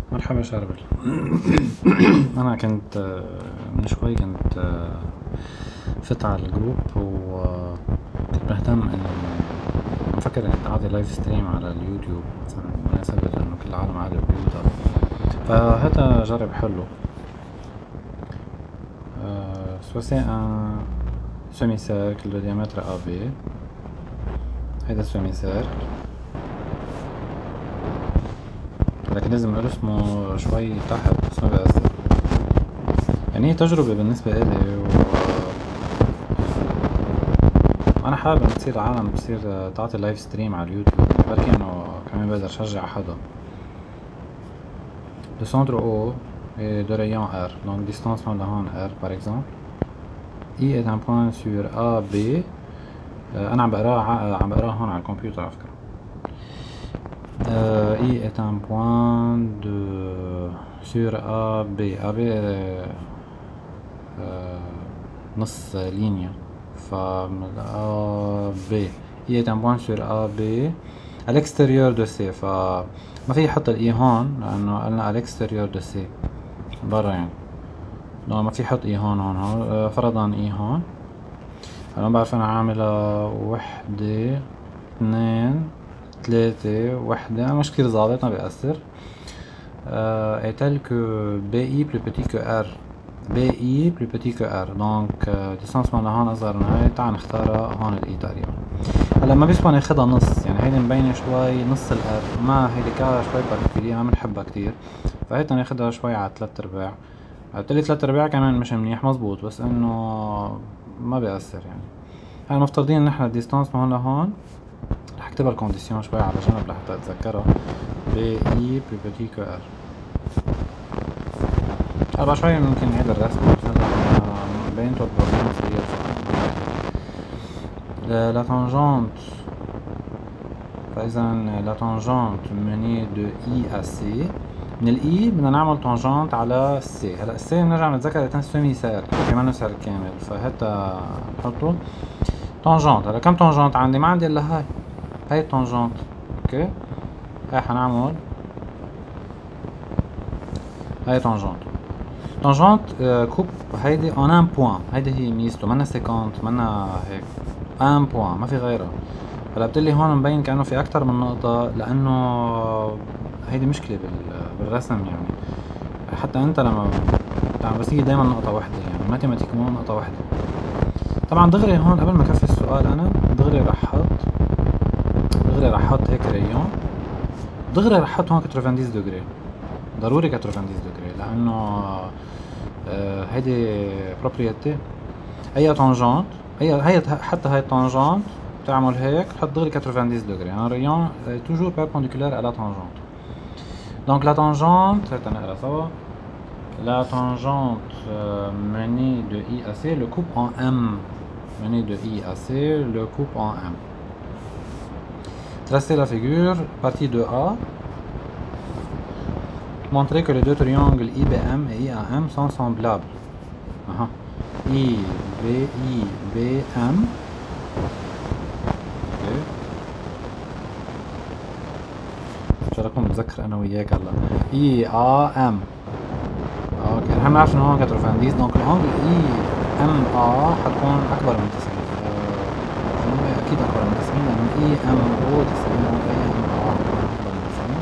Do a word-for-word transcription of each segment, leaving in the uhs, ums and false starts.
مرحبا شربل. انا كنت من شوي كنت فت على الجروب وكنت مهتم انه عم فكر اني اعطي لايف ستريم على اليوتيوب مثلا بمناسبة انه كل العالم قاعدة ببيوتها، فهذا جرب حله. soit c'est un semi-cercle de diamètre A B. هيدا semi-cercle لكن لازم ارسمه شوي تحت بس ما بيأثر. يعني هي تجربة بالنسبة إلي و... وأنا حابب إن تصير العالم بتصير تعطي لايف ستريم على اليوتيوب، بركي إنه كمان بقدر شجع حدا. Le centre O est de rayon R, donc distance de هون R par exemple. I est un point sur A B. أنا عم بقراها عم بقراها هون على الكمبيوتر على فكرة. Euh, I est un point de sur A B. A B est euh, نص لينيا ف A B. I est un point sur A B à l'extérieur de C. فما في حط ال I هون لأنه قلنا à l'extérieur de C برا، يعني لو ما في حط I هون هون هون فرضا I هون. أنا بعرف أنا عاملة وحدة اثنين ثلاثة وحدة، أنا مش كتير ظابط ما بيأثر. euh, est tel que B I plus petit que R. B I plus petit que R، donc distance من هون أصغر من هاي. تعال نختارها هون ال I تقريبا. هلا ما بيسوى ناخدها نص، يعني هيدي مبينة شوي نص ال R، ما هيدي كا شوي بارتيكولية ما بنحبها كتير، فهيدا ناخدها شوي على تلات أرباع. قلتلي تلات أرباع كمان مش منيح مزبوط، بس إنه ما بيأثر. يعني هلا مفترضين إن احنا الديستانس من هون لهون، رح اكتبها الكونديسيون شوي على جنب لحتى اتذكرها. B I plus petit que R. هلا شوي ممكن نعيد الرسم بس هلا بينتو البروبليم صغير. لا تانجونت، فإذا لا تانجونت مني دو I à C. من ال I بدنا نعمل تانجونت على C. هلا C بنرجع نتذكر إنه سيمي سيركل، كمان سيركل كامل، فهتا نحطو تانجونت. هلا كم تانجونت عندي؟ ما عندي إلا هاي هاي التانجونت. اوكي هاي حنعمل هاي تانجونت. تانجونت كوب هيدي اون ان بوان، هيدي هي ميزته، منا سيكونت منا هيك ان بوان ما في غيرها. هلا بتقلي هون مبين كأنه في أكتر من نقطة، لأنه هيدي مشكلة بالرسم. يعني حتى أنت لما بتعمل بس هي دايما نقطة واحدة، يعني ماتيماتيك مو نقطة واحدة. طبعا دغري هون قبل ما كفي السؤال أنا دغري رح حط دغري رح حط هيك ريون، دغري رح حط هون ثمانين دوغري، ضروري ثمانين دوغري، لأنه آه هيدي بروبريتي. أي تانجونت أي هي حتى هاي التانجونت تعمل هيك تحط دغري ثمانين دوغري. un rayon est toujours perpendiculaire à la tangente. donc la tangente هات نقرا سوا. la tangente euh, menée de I à C le coupe en M. menée de I à C le coupe en M. Tracer la figure, partie de A. Montrer que les deux triangles I B M et I A M sont semblables. Aha. I B I B M. اوكي شو رايكم نتذكر انا وياك هلا I A M. اوكي نحن بنعرف انه هون ثمانين، دونك الانجل I M A حتكون اكبر من تسعين. أه... اكيد اكبر من تسعين لانه I M O تسعين و I M A حتكون اكبر من تسعين.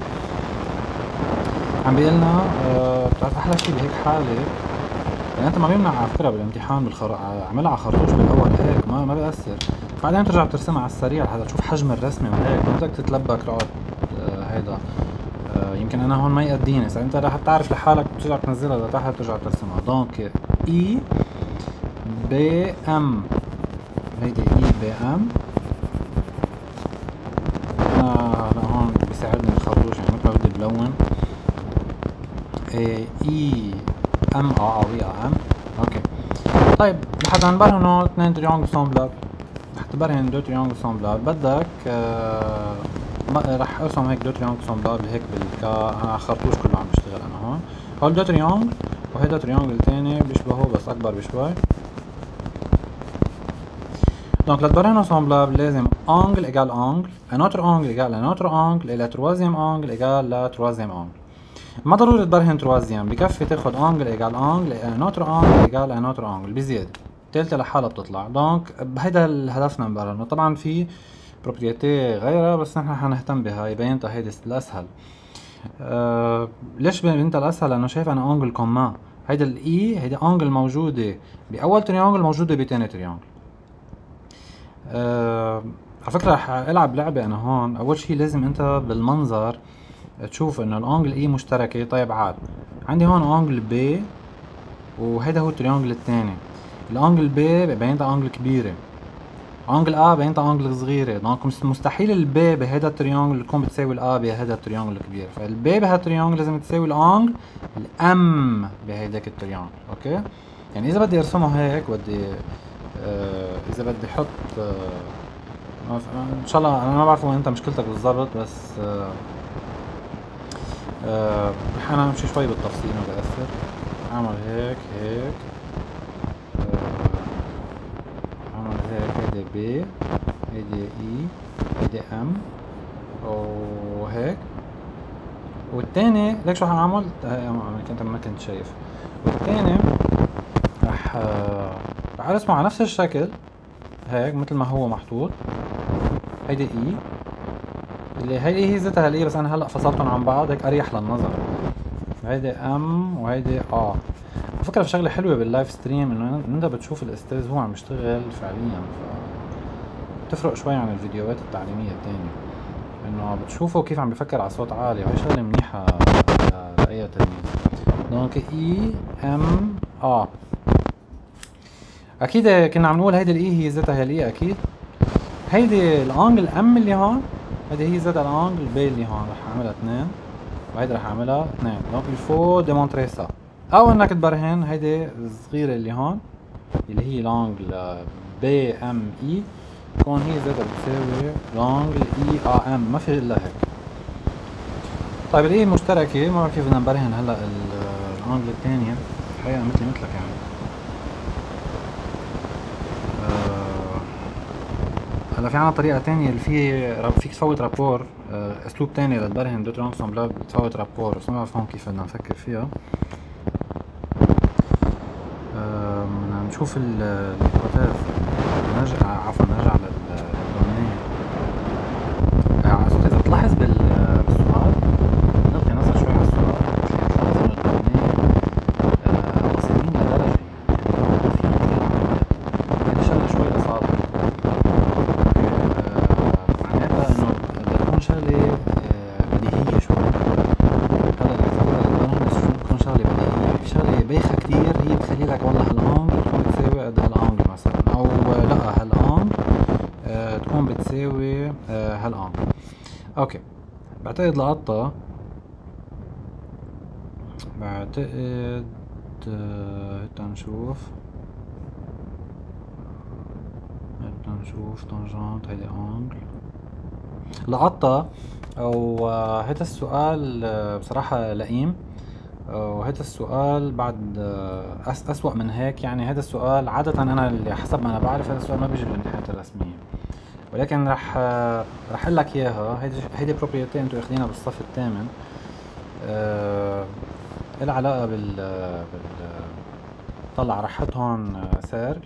عم بيقلنا أه... بتعرف احلى شي بهيك حالة، يعني انت ما بيمنع على فكرة بالامتحان بالخر... عملها على خرطوش بالاول هيك ما ما بيأثر، بعدين ترجع بترسمها على السريع لحتى تشوف حجم الرسمة وهيك ما بدك تتلبك رقعد أه... هيدا أه... يمكن انا هون ما يقديني، اذا انت رح تعرف لحالك بترجع تنزلها لتحت بترجع ترسمها. دونك I B M هيدي I B M. انا هون بيساعدني الخرطوش يعني مثل ما بدي بلون I M A او I A M. اوكي طيب لحتى نبرهن انه اثنين تريانجل سامبلاب، رح تبرهن دو تريانجل سامبلاب بدك آه رح ارسم هيك دو تريانجل سامبلاب هيك بالكا. انا خرطوش كله عم بشتغل انا هون. هول دو تريانجل وهيدا تريانجل تاني بيشبهوا بس اكبر بشوي. دونك لتبرهنوا سامبلاب لازم angle égale angle, un autre angle égale un autre angle et le troisième angle égale le troisième angle. ما ضروري تبرهن تروازيام، بكفي تاخد انجل ايجال انجل نوتر انجل ايجال نوتر انجل بزيادة، التالتة لحالها بتطلع. دونك هيدا هدفنا من برهن. طبعا في بروبريتي غيرها بس نحن حنهتم بها، يبينتها هيدي الاسهل. أه ليش بينتها الاسهل؟ لانه شايف انا انجل كومان، هيدا الاي هيدي انجل موجودة باول تريانجل موجودة بتاني تريانجل. أه على فكرة رح العب لعبة انا هون. اول شي لازم انت بالمنظر تشوف انه الانجل اي مشتركة. طيب عاد عندي هون انجل بي وهيدا هو التريانجل التاني. الانجل بي بينتها انجل كبيرة، انجل ا بينتها انجل صغيرة. دونك مستحيل البي بهيدا التريانجل تكون بتساوي الا بهيدا التريانجل الكبير، فالبي بهذا التريانجل لازم تساوي الانجل الام بهيداك التريانجل. اوكي، يعني اذا بدي ارسمه هيك بدي آه اذا بدي احط آه ان شاء الله، انا ما بعرف وين انت مشكلتك بالضبط، بس آه آه انا امشي شوي بالتفصيل ما بأثر. اعمل هيك هيك آه اعمل هيك، هيدي بي هيدي اي هيدي ام وهيك. والتاني ليك شو هعمل؟ كنت ما كنت شايف. والتاني رح رح ارسمه على نفس الشكل هيك مثل ما هو محطوط. هيدي اي اللي هي هي ذاتها الاي، بس انا هلا فصلتهم عن بعض هيك اريح للنظر. هيدي ام وهيدي اه. على فكره في شغله حلوه باللايف ستريم انه انت بتشوف الاستاذ هو عم يشتغل فعليا، بتفرق شوي عن الفيديوهات التعليميه الثانيه، انه بتشوفه كيف عم بفكر على صوت عالي، وهي شغله منيحه لاي تلميذ. دونك اي ام اه اكيد كنا عم نقول هيدي الاي هي ذاتها هي الاي اكيد. هيدي الانجل ام اللي هون هيدي هي ذاتها الانجل بي اللي هون، رح اعملها اثنين وهيدي رح اعملها اثنين. دونك الفو ديمونتري سا، او انك تبرهن هيدي الصغيره اللي هون اللي هي الانجل بي ام اي تكون هي ذاتها بتساوي الانجل اي ا ام، ما في الا هيك. طيب الاي مشتركه، ما بعرف كيف بدنا نبرهن هلا الانجل الثانيه الحقيقه مثلي مثلك يعني. هلا في عنا طريقة تانية اللي في فيك تفوت رابور، اسلوب تاني لتبرهن دو ترانسومبلاب، بتفوت رابور، بس ما بعرف هون كيف بدنا نفكر فيها. بدنا نشوف الهيبوتيز، نرجع عفوا نرجع للدومينية. اذا بتلاحظ بالسؤال نلقي نظرة شوي على السؤال، بتلاحظ انه الدومينية واصلين لدرجة فيها كتير عمليات. هيدي شغلة شوي صعبة، شغلة بديهية شوي. هلا بدنا تكون شغلة بديهية، في شغلة بايخة كتير هي بتخلي لك والله هالانجل تكون بتساوي قد هالانجل مثلا، او لا هالانجل آه تكون بتساوي آه هالانجل. اوكي، بعتقد لقطة بعتقد آه تنشوف تنشوف طنجانت هيدي انجل لقطة. او هذا السؤال بصراحة لئيم، وهذا السؤال بعد أس اسوأ من هيك. يعني هذا السؤال عادة انا اللي حسب ما انا بعرف هذا السؤال ما بيجي بالامتحانات الرسمية، ولكن رح رح اقول لك اياها. هيدي هيدي بروبريتي انتو اخذينها بالصف الثامن، أه لها علاقة بال بال طلع رح احط هون سيركل.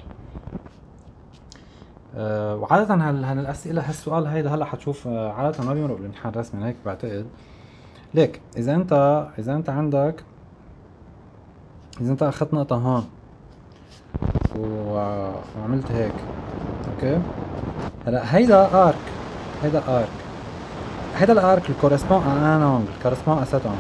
أه وعادة هال هالأسئلة هالسؤال هيدا هلا حتشوف أه عادة ما بيمرق بالامتحان الرسمي هيك بعتقد. ليك إذا أنت إذا أنت عندك إذا أنت أخذت نقطة هون وعملت هيك، أوكي، هلا هيدا آرك هيدا آرك هيدا الآرك الكورسبون أن أن أنجل كورسبون أ سيت أنجل.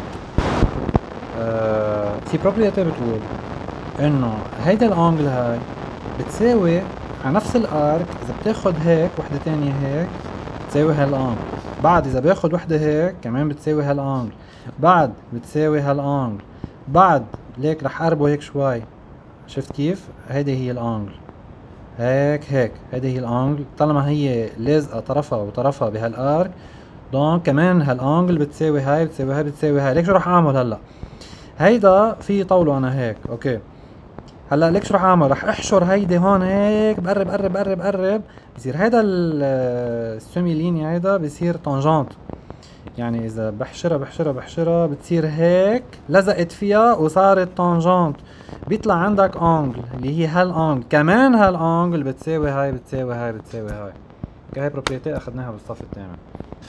أه في بروبريتي بتقول إنه هيدا الأنجل هاي بتساوي على نفس الارك، اذا بتاخد هيك وحده تانية هيك بتساوي هالانجل، بعد اذا باخد وحده هيك كمان بتساوي هالانجل، بعد بتساوي هالانجل، بعد ليك رح قربه هيك شوي. شفت كيف؟ هيدي هي الانجل هيك هيك، هيدي هي الانجل طالما هي لازقه طرفها وطرفها بهالارك. دونك كمان هالانجل بتساوي هاي بتساوي هاي بتساوي هاي. ليك شو رح اعمل هلا؟ هيدا في طوله انا هيك، اوكي، هلا ليك شو رح اعمل؟ رح احشر هيدي هون هيك، بقرب قرب قرب قرب، بصير هيدا السيمي لينيا هيدا بصير طنجانت. يعني اذا بحشرها بحشرها بحشرها بتصير هيك لزقت فيها وصارت تانجنت، بيطلع عندك انجل اللي هي هالانجل كمان هالانجل بتساوي هاي بتساوي هاي بتساوي هاي. هاي بروبريتي اخذناها بالصف الثامن.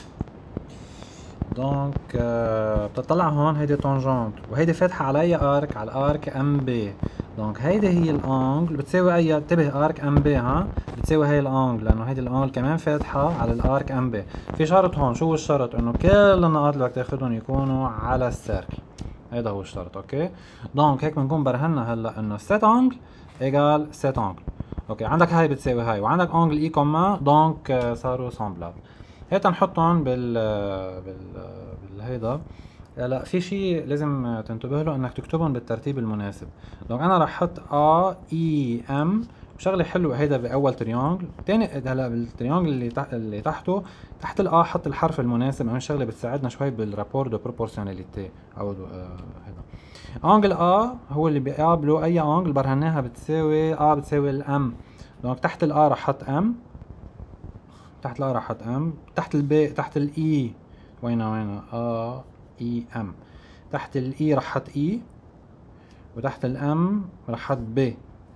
دونك آه بتطلع هون هيدي تانجنت وهيدي فاتحه على اي ارك؟ على الارك ام بي. دونك هيدي هي الانجل بتساوي اي، انتبه ارك ام بي ها بتساوي هي الانجل لانه هيدي الانجل كمان فاتحه على الارك ام بي. في شرط هون، شو هو الشرط؟ انه كل النقاط اللي بدك تاخذهم يكونوا على السيركل، هيدا هو الشرط. اوكي دونك هيك بنكون برهنا هلا انه سيت انجل ايجال سيت انجل. اوكي عندك هاي بتساوي هاي وعندك انجل اي كوما، دونك آه صاروا سامبلابل. هيك نحطهم بال بال بالهيدا. لا في شيء لازم تنتبه له انك تكتبهم بالترتيب المناسب. دونك انا رح احط ا اي ام شغله حلوه هيدا باول تريانجل. ثاني هلا بالتريانجل اللي تحت اللي تحته تحت الا حط الحرف المناسب، هون شغله بتساعدنا شوي بالرابور دو بروبورسيوناليتي او هيدا. انجل ا هو اللي بيقابله اي انجل برهناها بتساوي ا بتساوي الام. دونك تحت الا رح احط ام، تحت الا رح احط ام، تحت البي تحت الاي وينها وينها ا اي ام، تحت الاي رح احط اي وتحت الام رح احط بي.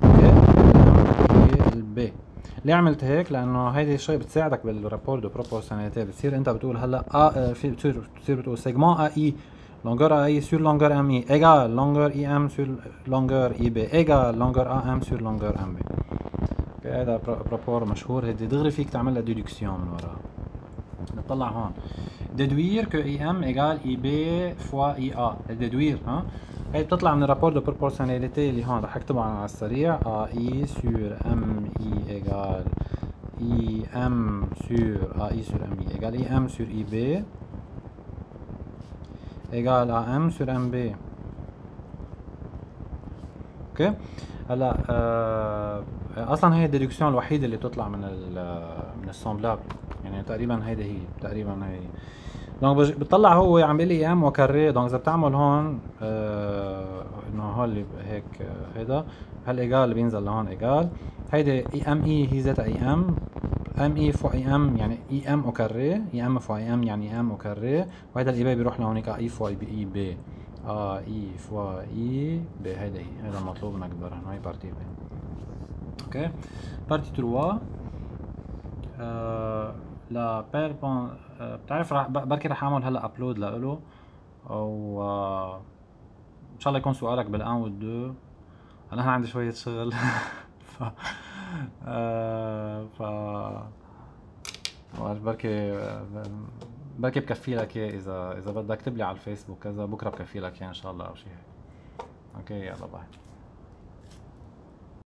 اوكي البي. ليه عملت هيك؟ لانه هيدي الشيء بتساعدك بالرابور دو بروبورسيوناليتي. بتصير انت بتقول هلا ا في بتصير بتصير بتقول سيجمون ا اي longueur اي سور longueur ام اي ايجال longueur اي ام سور longueur اي بي ايجال longueur ا ام سور longueur ام بي. اوكي هذا رابور مشهور، هيدي دغري فيك تعمل لها ديدكسيون من وراها. نطلع هون déduire que I M égale I B fois I A. déduire ها هي بتطلع من الرابور دو بروبورسيوناليتي اللي هون رح اكتبه على السريع. A I sur M I égale I M sur A I sur M I égale I M sur I B égale A M sur M B. اوكي هلا آه اصلا هي الديدكسيون الوحيده اللي بتطلع من ال من السامبلابل، يعني تقريبا هيدي هي تقريبا هي. دونك بتطلع هو عم بيقول لي ام وكاري. دونك اذا بتعمل هون آه انه هون اللي هيك آه هيدا هالايجال اللي بينزل لهون ايجال هيدي اي ام اي هي ذاتها اي ام ام اي فوق اي ام يعني اي ام وكاري، اي ام فوق اي ام يعني ام وكاري، وهيدا الاي بي بيروح لهونيك اي فوق اي بي ا اي فوا اي بي. هيدا هي هيدا المطلوب انك تبرهن. هاي بارتي بي. اوكي بارتي ثلاثة آه لا بير بون آه بتعرف رح بركي رح اعمل هلا ابلود لإله او آه ان شاء الله يكون سؤالك بالان والدو. هلا انا عندي شوية شغل ف آه ف بركي بركي بكفي لك اياه اذا اذا بدك اكتب لي على الفيسبوك كذا، بكره بكفي لك اياه ان شاء الله او شيء هيك. اوكي يلا باي.